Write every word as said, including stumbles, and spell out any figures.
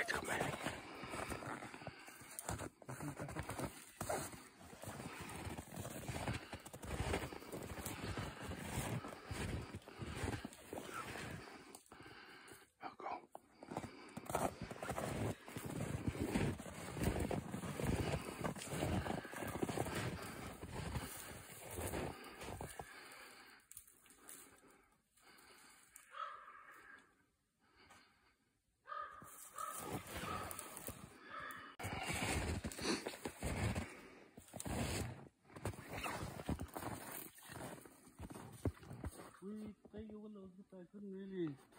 Let's go, man. We take over the I couldn't really